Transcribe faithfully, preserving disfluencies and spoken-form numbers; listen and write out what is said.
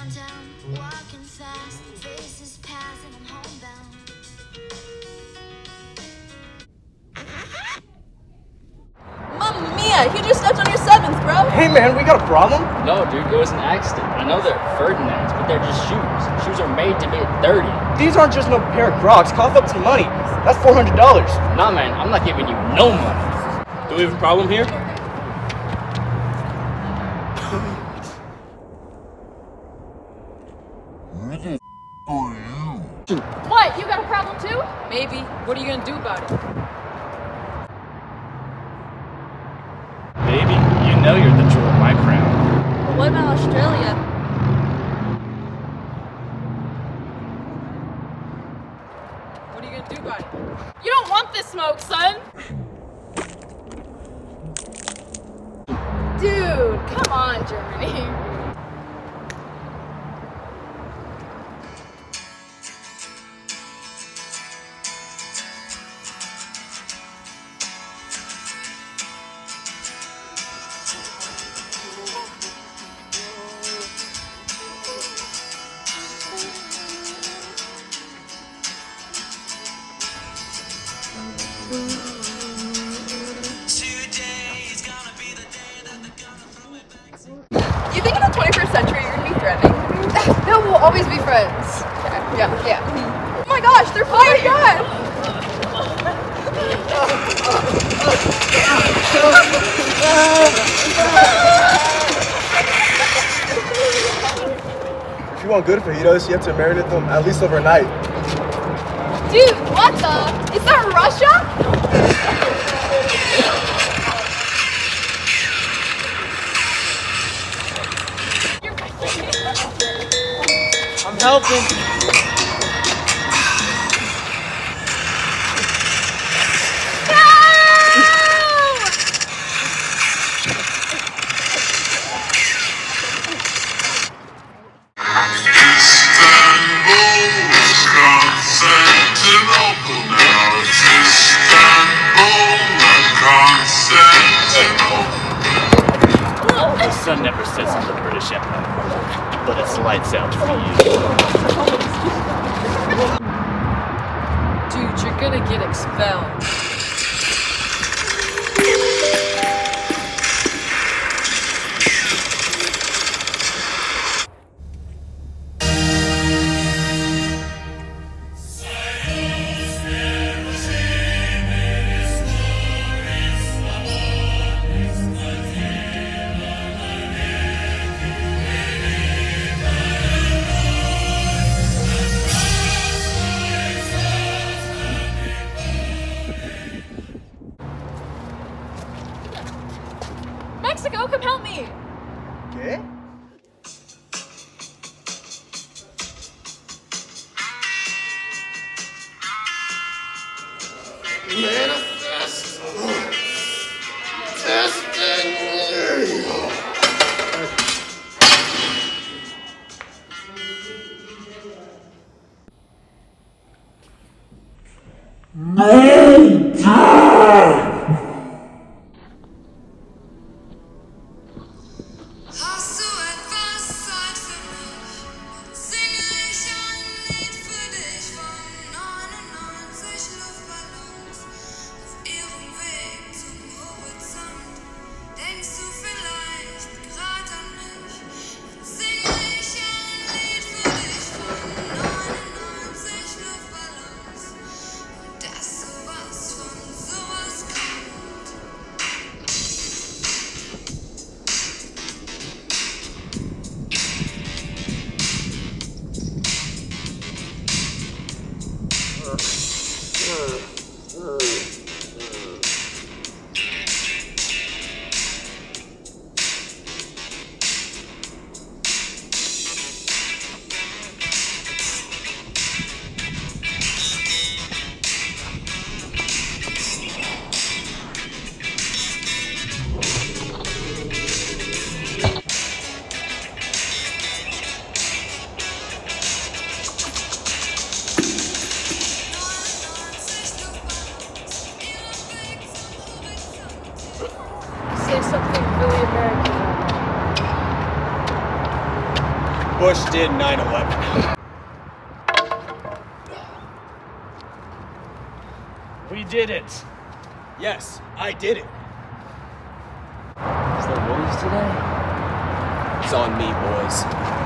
downtown, walking fast, faces pass and I'm homebound. Mamma mia, he just stepped on your seventh, bro. Hey man, we got a problem? No, dude, it was an accident. I know they're Ferdinand's, but they're just shoes. Shoes are made to be dirty. These aren't just no pair of Crocs. Cough up some money. That's four hundred dollars. Nah, man, I'm not giving you no money. Do we have a problem here? What, you got a problem too? Maybe. What are you gonna do about it? Baby, you know you're the jewel of my crown. But what about Australia? What are you gonna do about it? You don't want this smoke, son! Dude, come on, Germany. You think in the twenty-first century you're gonna be threatening? No, we'll always be friends. Yeah, yeah, yeah. Oh my gosh, they're fighting! Oh my If you want good fajitas, you have to marinate them at least overnight. Dude, what the? Is that Russia? I'm helping. The sun never sets on the British Empire, but it's lights out for you. Dude, you're gonna get expelled. Mexico, come help me! Okay. Manifest destiny. No time. Hast du etwas Zeit für mich? Singe ich ein Lied für dich von neunundneunzig Luftballons. Bush did nine eleven. We did it. Yes, I did it. Is there wolves today? It's on me, boys.